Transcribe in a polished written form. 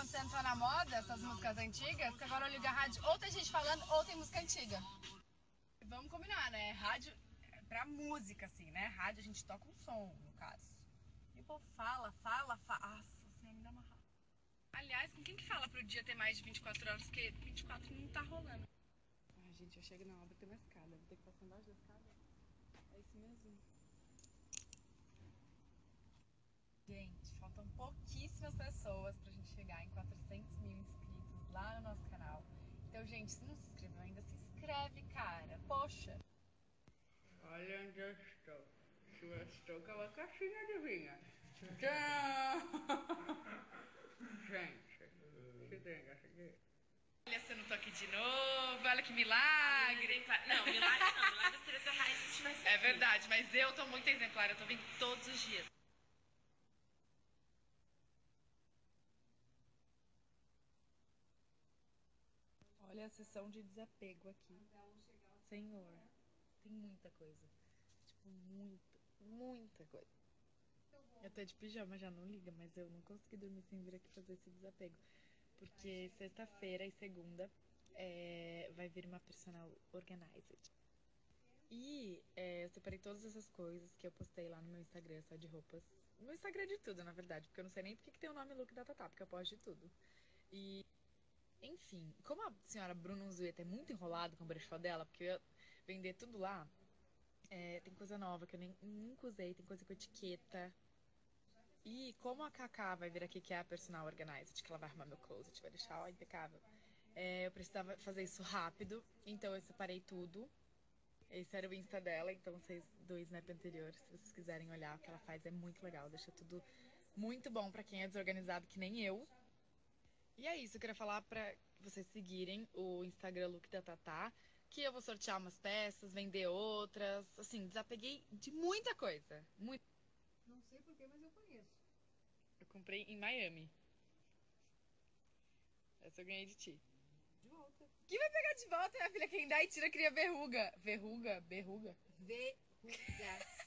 acontecendo só na moda, essas músicas antigas, que agora eu ligo a rádio, ou tem gente falando, ou tem música antiga. Vamos combinar, né? Rádio pra música, assim, né? Rádio a gente toca um som, no caso. E o povo fala. Ah, me dá uma raiva. Aliás, com quem que fala pro dia ter mais de 24 horas? Porque 24 não tá rolando. Ai, gente, eu chego na obra, tem uma escada. Vou ter que passar embaixo da escada. É isso mesmo. Gente, faltam pouquíssimas pessoas pra gente chegar em 400 mil inscritos lá no nosso canal. Então, gente, se não se inscreveu ainda, se inscreve, cara. Poxa! Olha onde eu estou. Eu estou com uma caixinha, adivinha? Gente, que tem essa aqui? Olha, se eu não tô aqui de novo, olha que milagre. Não, milagre não, milagre seria se a Raíssa estivesse aqui. É verdade, mas eu tô muito exemplar, eu tô vindo todos os dias. Olha a sessão de desapego aqui. Senhor, tem muita coisa. Tipo, muita coisa. Eu tô de pijama já, não liga, mas eu não consegui dormir sem vir aqui fazer esse desapego. Porque sexta-feira e segunda vai vir uma personal organizer. E eu separei todas essas coisas que eu postei lá no meu Instagram, só de roupas. No meu Instagram é de tudo, na verdade, porque eu não sei nem porque que tem o nome Look da Tatá, porque eu posto de tudo. E, enfim, como a senhora Bruna Unzueta é muito enrolada com o brechó dela, porque eu ia vender tudo lá, tem coisa nova que eu nunca usei, tem coisa com etiqueta. E como a Kaká vai vir aqui, que é a personal organizer, que ela vai arrumar meu closet, vai deixar ó, impecável, eu precisava fazer isso rápido, então eu separei tudo. Esse era o Insta dela, então vocês do Snap anterior, se vocês quiserem olhar o que ela faz, é muito legal, deixa tudo muito bom pra quem é desorganizado que nem eu. E é isso, eu queria falar pra vocês seguirem o Instagram Look da Tatá, que eu vou sortear umas peças, vender outras, assim, desapeguei de muita coisa. Muito. Não sei porquê, mas eu conheço. Eu comprei em Miami. Essa eu ganhei de ti. De volta. Quem vai pegar de volta, minha filha? Quem dá e tira cria verruga. Verruga? Verrugas.